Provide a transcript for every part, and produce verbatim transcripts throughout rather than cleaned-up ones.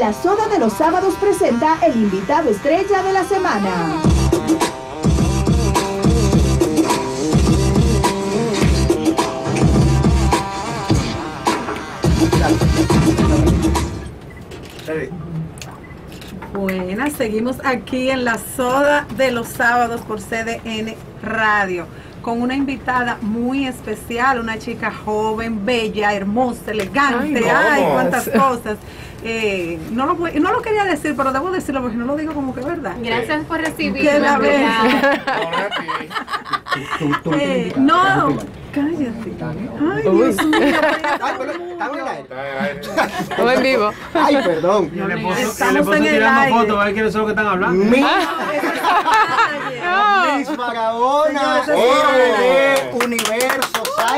La Soda de los Sábados presenta el invitado estrella de la semana. Buenas, seguimos aquí en La Soda de los Sábados por C D N Radio con una invitada muy especial, una chica joven, bella, hermosa, elegante, ay, ay cuántas cosas. Eh, no, lo, no lo quería decir, pero debo decirlo porque no lo digo como que es verdad. Gracias por recibirme. Que la eh, no, cállate. Ay, Dios mío. Estamos en vivo. Ay, perdón. Y el esposo tirando fotos, a ver quiénes son los que están hablando. Miss Barahona, de Universo,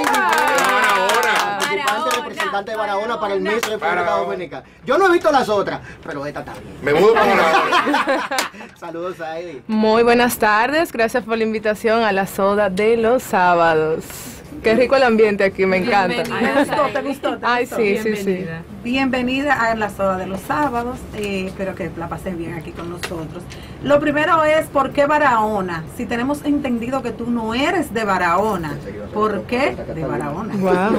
participante representante de Barahona para el Miss República Dominicana. Yo no he visto las otras, pero esta está bien. Me mudo para Barahona. Saludos, Saidi. Muy buenas tardes, gracias por la invitación a La Soda de los Sábados. Qué rico el ambiente aquí, me encanta. ¿Te gustó? ¿Te gustó? ¿Te Ay, gustó? sí, sí, sí. Bienvenida a La Soda de los Sábados. Eh, espero que la pases bien aquí con nosotros. Lo primero es, ¿por qué Barahona? Si tenemos entendido que tú no eres de Barahona, ¿por qué de Barahona? Wow.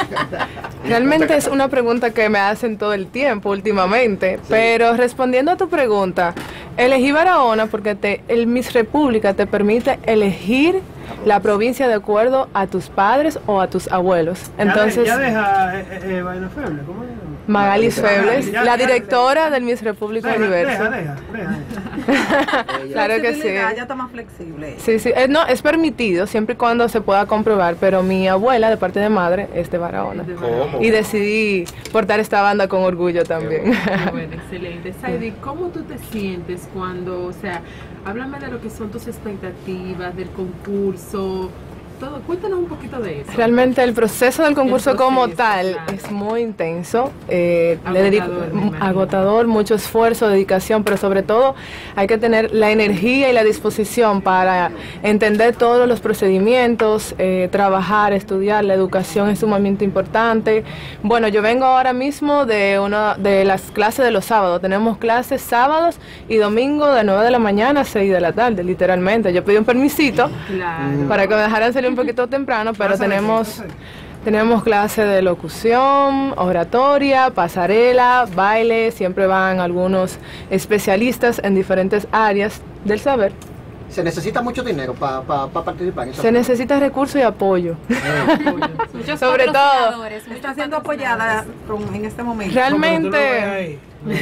Realmente es una pregunta que me hacen todo el tiempo últimamente, sí. Pero respondiendo a tu pregunta, elegí Barahona porque te, el Miss República te permite elegir la provincia de acuerdo a tus padres o a tus abuelos. Entonces, ya deja eh, eh, Vaina Feble, ¿cómo es? Magalis Febles, la directora del Miss República deja, Universo. Deja, deja, deja. Claro que sí. Ya está más flexible. Sí, sí. Eh, no, es permitido siempre y cuando se pueda comprobar, pero mi abuela, de parte de madre, es de Barahona. ¿Cómo? Y decidí portar esta banda con orgullo también. Bueno, excelente. Saidi, ¿cómo tú te sientes cuando, o sea, háblame de lo que son tus expectativas, del concurso, todo, cuéntanos un poquito de eso. Realmente el proceso del concurso proceso, como tal claro. es muy intenso, eh, agotador, le dedico, agotador, mucho esfuerzo, dedicación, pero sobre todo hay que tener la energía y la disposición para entender todos los procedimientos, eh, trabajar, estudiar, la educación es sumamente importante. Bueno, yo vengo ahora mismo de una de las clases de los sábados, tenemos clases sábados y domingos de nueve de la mañana a seis de la tarde, literalmente. Yo pedí un permisito claro. para que me dejaran salir un poquito temprano, pero tenemos tenemos clase de locución, oratoria, pasarela, baile, siempre van algunos especialistas en diferentes áreas del saber. ¿Se necesita mucho dinero para pa, pa participar? En Se cosas? necesita recursos y apoyo. Muchos sobre todo. Está siendo apoyada en este momento. Realmente. mi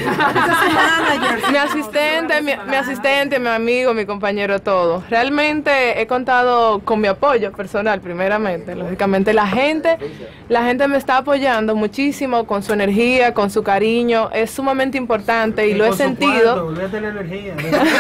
asistente, mi, mi asistente, mi amigo, mi compañero, todo. Realmente he contado con mi apoyo personal, primeramente. Lógicamente la gente, la gente me está apoyando muchísimo con su energía, con su cariño. Es sumamente importante y lo he sentido. Olvídate la energía.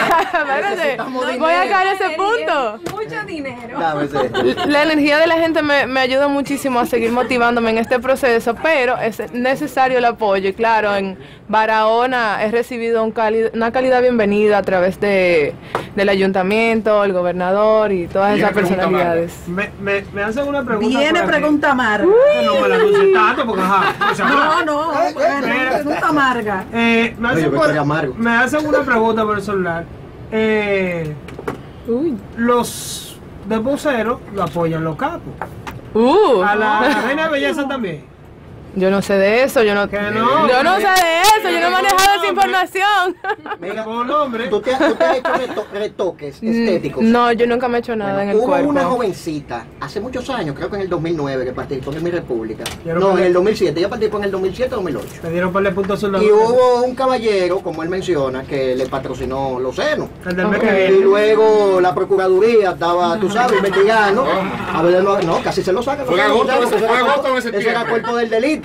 Voy a caer a ese punto. Mucho dinero. La energía de la gente me, me ayuda muchísimo a seguir motivándome en este proceso, pero es necesario el apoyo y claro, en Barahona he recibido un cali una calidad bienvenida a través de, del ayuntamiento, el gobernador y todas esas personalidades. Me, me, me hacen una pregunta. Viene pregunta amarga. No me la puse tanto porque ajá. O sea, no, no, eh, bueno, eh, pregunta amarga. Eh, me, hacen por, me hacen una pregunta por el celular. Eh, Uy. Los de vocero lo apoyan los capos. Uh, a la uh, reina de belleza también. Yo no sé de eso, yo no, no yo no sé de eso, yo no he manejado esa información. Mira, hombre. ¿Tú te, ¿Tú te has hecho reto retoques estéticos? No, yo nunca me he hecho nada bueno, en el hubo cuerpo. Hubo una jovencita, hace muchos años, creo que en el dos mil nueve, que participó en Mi República. No, en el dos mil siete, ella participó en el dos mil siete o dos mil ocho. Me dieron par de puntos sobre la Y hubo un caballero, como él menciona, que le patrocinó los senos. El del okay. Y luego la Procuraduría estaba, tú sabes, investigando. A ver, no, no, casi se lo sacan. Fue agosto, fue agosto ese Ese era cuerpo del delito.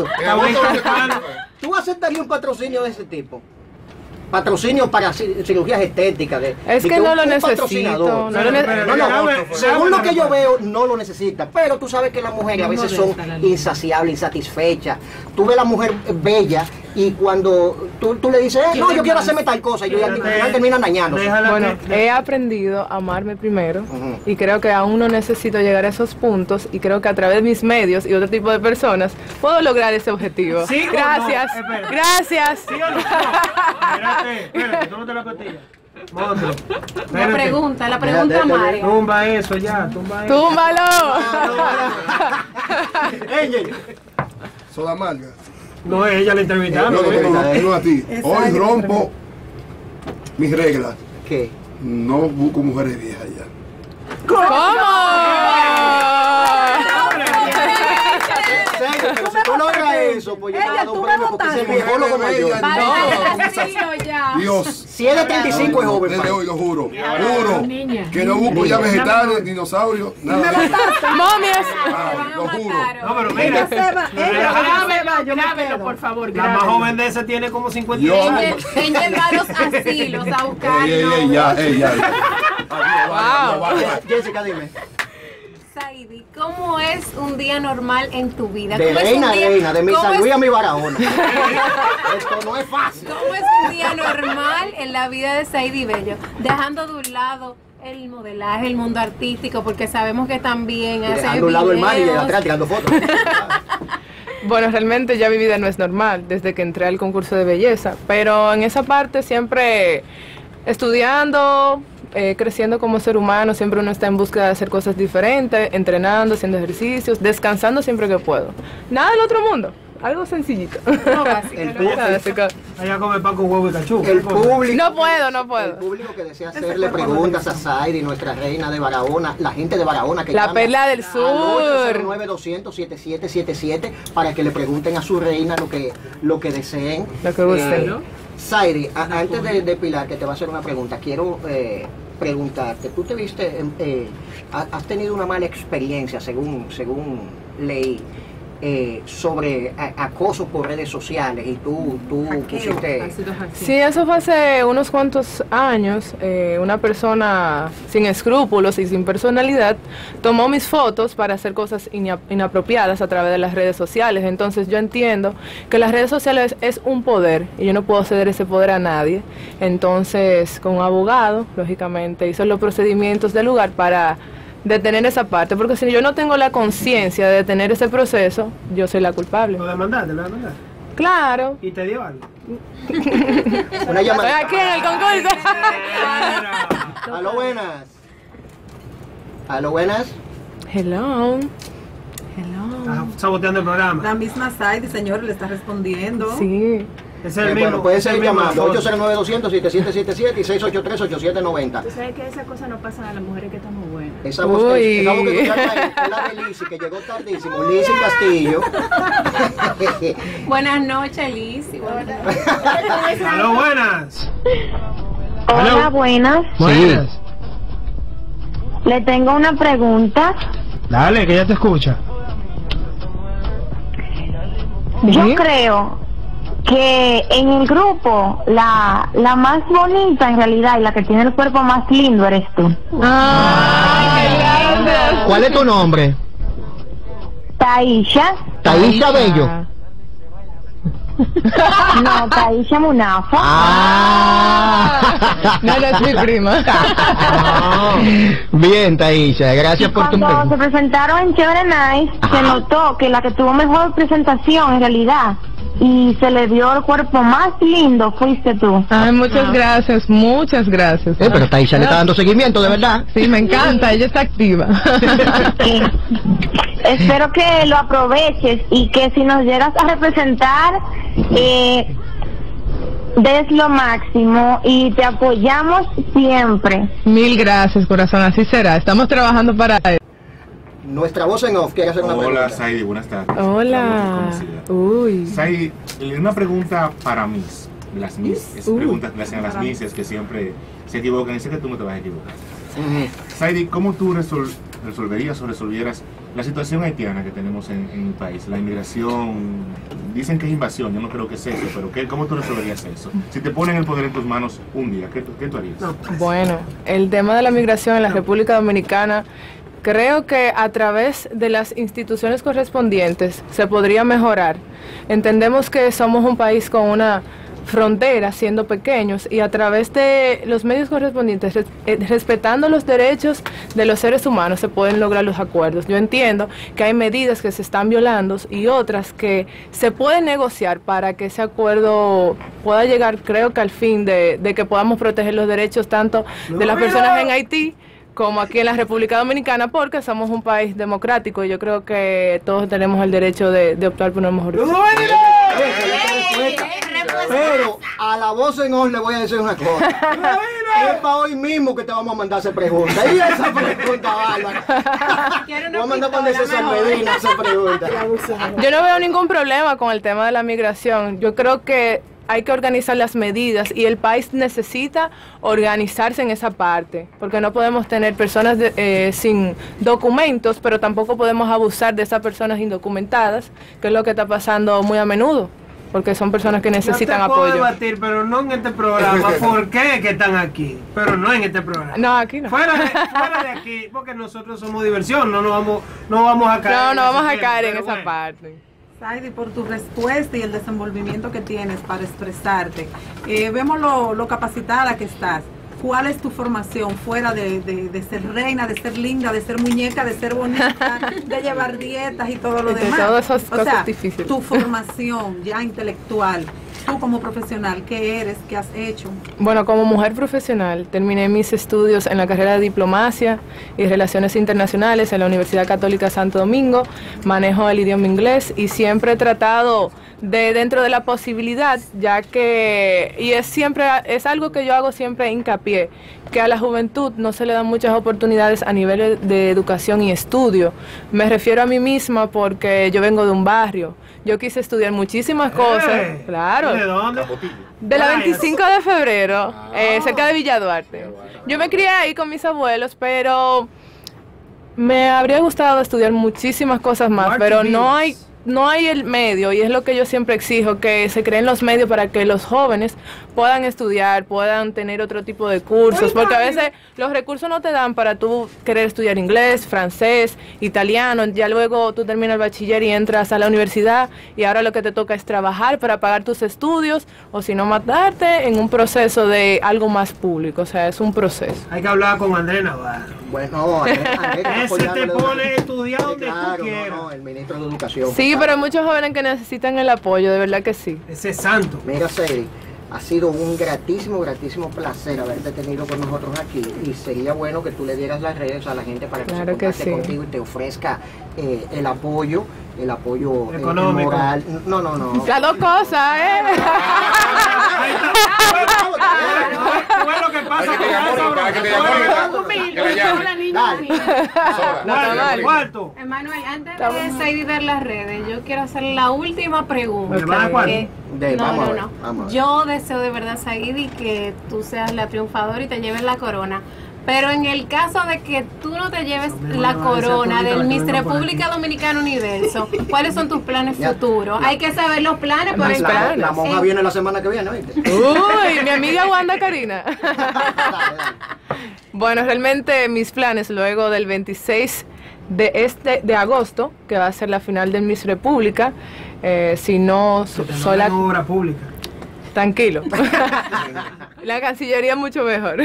¿Tú aceptarías un patrocinio de ese tipo? Patrocinio para cirugías estéticas. De, es de que, que no un, lo un necesito. No, no, no, no, no, según lo que yo veo, no lo necesita. Pero tú sabes que las mujeres a veces son insaciables, insatisfechas. Tú ves la mujer bella y cuando tú, tú le dices, eh, no, yo quiero hacerme tal cosa, y yo, al final terminan dañándose. Bueno, he aprendido a amarme primero uh-huh. y creo que aún no necesito llegar a esos puntos y creo que a través de mis medios y otro tipo de personas puedo lograr ese objetivo. ¿Sí gracias, o no? Gracias. ¿Sí o no? Espérate, espérate, tú no te la costillas. Monstruo. La pregunta, la pregunta a Mario. Tumba eso ya, tumba eso. ¡Túmbalo! Soda amarga. No, ella la entrevistaba. No, no, no, no, no a ti. Hoy rompo mis reglas. ¿Qué? No busco mujeres viejas ya. ¿Cómo? Pero si tú logras eso, pues yo te doy un premio porque ese es viejólogo como yo. Dios. Si es de treinta y cinco es joven. Desde hoy lo juro. Juro. Que no busco ya vegetales, dinosaurios, nada. Momias. Lo juro. No, pero mira. Grábelo, por favor. La más joven de ese tiene como cincuenta. Ella va a los asilos a buscar. Ey, ey, ey, ya, ey, ya. Wow. Jessica, dime. Saidi, ¿cómo es un día normal en tu vida? De reina a reina, de mi San Luis a mi Barahona. Esto no es fácil. ¿Cómo es un día normal en la vida de Saidi Bello? Dejando de un lado el modelaje, el mundo artístico, porque sabemos que también hace dejando de un lado el mar y de atrás tirando fotos. Bueno, realmente ya mi vida no es normal desde que entré al concurso de belleza, pero en esa parte siempre estudiando, eh, creciendo como ser humano, siempre uno está en búsqueda de hacer cosas diferentes, entrenando, haciendo ejercicios, descansando siempre que puedo. Nada del otro mundo, algo sencillito. No, básico. El público, allá come pan con huevo y cachú. El público, no puedo, no puedo. El público que desea hacerle preguntas a Saidi, nuestra reina de Barahona, la gente de Barahona que la llama perla del sur, ocho cero nueve, doscientos, setenta y siete setenta y siete para que le pregunten a su reina lo que, lo que deseen. Lo que gusten. Eh, Saidi, a, antes de, de Pilar, que te va a hacer una pregunta, quiero eh, preguntarte, tú te viste, eh, has tenido una mala experiencia, según, según leí, eh, sobre a, acoso por redes sociales y tú, tú pusiste... Sí, eso fue hace unos cuantos años. Eh, una persona sin escrúpulos y sin personalidad tomó mis fotos para hacer cosas ina inapropiadas a través de las redes sociales. Entonces yo entiendo que las redes sociales es un poder y yo no puedo ceder ese poder a nadie. Entonces con un abogado, lógicamente, hizo los procedimientos del lugar para detener esa parte, porque si yo no tengo la conciencia de detener ese proceso, yo soy la culpable. ¿Lo demandaste? ¿Lo demandaste? Claro. ¿Y te dio algo? Una llamada. Estoy aquí en el concurso. Aló, buenas. Aló, buenas. Hello. Hello. Estás saboteando el programa. La misma Saidi, señor, le está respondiendo. Sí. Es el eh, mismo. Bueno, puede seguir llamando. ocho cero nueve, doscientos, siete siete siete siete y seis ocho tres, ocho siete nueve cero. Tú sabes que esas cosas no pasan a las mujeres que estamos buenas. Esa voz que, esa voz que escucharon ahí es la de Lizzy, que llegó tardísimo. Lizzy Castillo. Buenas noches, Lizzy. Buenas noches. Aló, buenas. Hola, Hello. buenas. Buenas. Le tengo una pregunta. Dale, que ya te escucha. Yo creo que en el grupo la, la más bonita en realidad y la que tiene el cuerpo más lindo eres tú. ¡Ay, qué lindo! ¿Cuál es tu nombre? Taisha. Taisha Bello. No, Taisha Munafa. Ah. No, no es mi prima. Bien, Taisha, gracias por tu Cuando se presentaron en Chévere Nice, se notó que la que tuvo mejor presentación en realidad y se le dio el cuerpo más lindo fuiste tú. Ay, muchas gracias, muchas gracias. Eh, pero Taisha le está dando seguimiento, de verdad. Sí, me encanta, ella está activa. Sí. Espero que lo aproveches y que si nos llegas a representar, eh, des lo máximo y te apoyamos siempre. Mil gracias, corazón, así será. Estamos trabajando para eso. Nuestra voz en off quiere hacer una pregunta. Hola, Saidi, buenas tardes. Hola. Uy. Saidi, una pregunta para Miss. Las Miss, es preguntas que le hacen a las Misses que siempre se equivocan y sé que tú no te vas a equivocar. Uh-huh. Saidi, ¿cómo tú resol resolverías o resolvieras la situación haitiana que tenemos en, en el país? La inmigración, dicen que es invasión, yo no creo que sea eso, pero ¿qué, ¿cómo tú resolverías eso? Si te ponen el poder en tus manos un día, ¿qué, qué tú harías? Bueno, el tema de la migración en la República Dominicana creo que a través de las instituciones correspondientes se podría mejorar. Entendemos que somos un país con una frontera, siendo pequeños, y a través de los medios correspondientes, res, eh, respetando los derechos de los seres humanos, se pueden lograr los acuerdos. Yo entiendo que hay medidas que se están violando y otras que se pueden negociar para que ese acuerdo pueda llegar, creo que al fin de, de que podamos proteger los derechos tanto de las personas en Haití como aquí en la República Dominicana, porque somos un país democrático y yo creo que todos tenemos el derecho de, de optar por una mejor vida. Pero a la voz en off le voy a decir una cosa. Es para hoy mismo que te vamos a mandar a hacer preguntas. Y esa pregunta, Bárbara. Vamos a mandar para César Medina a hacer preguntas. Yo no veo ningún problema con el tema de la migración. Yo creo que hay que organizar las medidas y el país necesita organizarse en esa parte, porque no podemos tener personas de, eh, sin documentos, pero tampoco podemos abusar de esas personas indocumentadas, que es lo que está pasando muy a menudo, porque son personas que necesitan Yo te puedo apoyo. debatir, pero no en este programa. ¿Por qué que están aquí? Pero no en este programa. No, aquí no. Fuera de, fuera de aquí, porque nosotros somos diversión, no nos vamos, no vamos a caer. No, no vamos a tema, caer en esa bueno. parte. Saidi, por tu respuesta y el desenvolvimiento que tienes para expresarte. Eh, vemos lo, lo capacitada que estás. ¿Cuál es tu formación fuera de, de, de ser reina, de ser linda, de ser muñeca, de ser bonita, de llevar dietas y todo lo De demás? todas esas o cosas sea, difíciles. Tu formación ya intelectual, tú como profesional, ¿qué eres? ¿Qué has hecho? Bueno, como mujer profesional, terminé mis estudios en la carrera de Diplomacia y Relaciones Internacionales en la Universidad Católica Santo Domingo. Manejo el idioma inglés y siempre he tratado de, dentro de la posibilidad, ya que, y es siempre, es algo que yo hago siempre hincapié, que a la juventud no se le dan muchas oportunidades a nivel de educación y estudio. Me refiero a mí misma porque yo vengo de un barrio. Yo quise estudiar muchísimas cosas, Eh, claro. ¿De dónde? De la Ay, veinticinco de febrero, eh, cerca de Villa Duarte. Yo me crié ahí con mis abuelos, pero me habría gustado estudiar muchísimas cosas más, Duarte pero Beats. no hay no hay el medio, y es lo que yo siempre exijo, que se creen los medios para que los jóvenes puedan estudiar, puedan tener otro tipo de cursos, porque a veces los recursos no te dan para tú querer estudiar inglés, francés, italiano, ya luego tú terminas el bachiller y entras a la universidad y ahora lo que te toca es trabajar para pagar tus estudios, o si no matarte en un proceso de algo más público, o sea, es un proceso. Hay que hablar con Andrés Navarro. Bueno, Andrés, Andrés, Ese te pone a estudiar Sí, donde claro, tú quieras. no, no, el ministro de Educación. Sí, pero hay muchos jóvenes que necesitan el apoyo, de verdad que sí. Ese es santo. Mira, Cedi, ha sido un gratísimo, gratísimo placer haberte tenido con nosotros aquí, y sería bueno que tú le dieras las redes a la gente para que Claro se que contacte sí. contigo y te ofrezca eh, el apoyo, el apoyo eh, Económico. moral. No, no, no. Las dos cosas, ¿eh? Fue lo que pasa Para que te con llame, para que te llame, que la llame. Dale. Cuarto, cuarto. Emanuel, antes de seguir de las redes, yo quiero hacer la última pregunta. ¿Me van a cuál? Eh, De- no, vamos a no, ver, no. vamos a ver. Yo deseo de verdad, Saidi, que tú seas la triunfadora y te lleves la corona. Pero en el caso de que tú no te lleves mismo la le van a decir a corona Paulita del la que Miss venga por República Dominicana Universo, ¿cuáles son tus planes Ya. futuros? Hay que saber los planes por el La, la monja Eh, viene la semana que viene, ¿oíste? Uy, mi amiga Wanda Karina. Bueno, realmente mis planes luego del veintiséis de este de agosto, que va a ser la final del Miss República, eh, si no so- soy la... obra pública. Tranquilo. La Cancillería mucho mejor.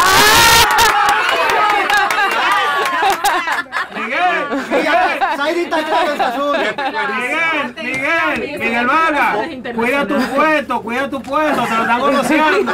Miguel, Saidi está claro ese asunto. Miguel, Miguel, Miguel Vargas, cuida tu puesto, cuida tu puesto, te lo están conociendo.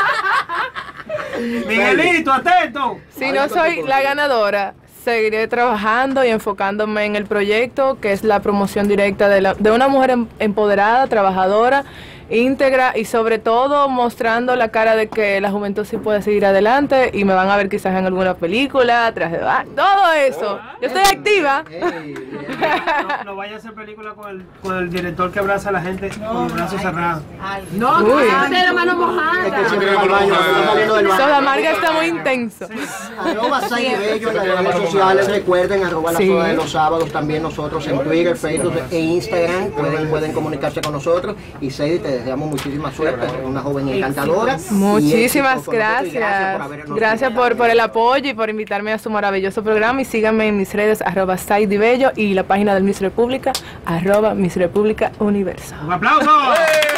Miguelito, atento. Si no soy la ganadora, seguiré trabajando y enfocándome en el proyecto, que es la promoción directa de, la, de una mujer em- empoderada, trabajadora, íntegra y sobre todo mostrando la cara de que la juventud sí puede seguir adelante, y me van a ver quizás en alguna película, tras de bar, todo eso. Yo estoy activa. No, no vaya a hacer película con el, con el director que abraza a la gente con los brazos cerrados. No, Uy. que de la mano Es mojada. que siempre va al baño, está saliendo del baño. Soda Marga está muy intenso. Arroba Saidi Bello en las redes sociales, recuerden, arroba la Sí. soda de los sábados, también nosotros en Twitter, Facebook e Instagram, pueden, pueden comunicarse con nosotros, y Saidi, te deseamos muchísima suerte, es una joven encantadora. Muchísimas gracias. Gracias por, gracias por, por el apoyo y por invitarme a su maravilloso programa. Y síganme en mis redes, arroba Saidi Bello, y la página del Miss República, arroba Miss República Universo. ¡Un aplauso!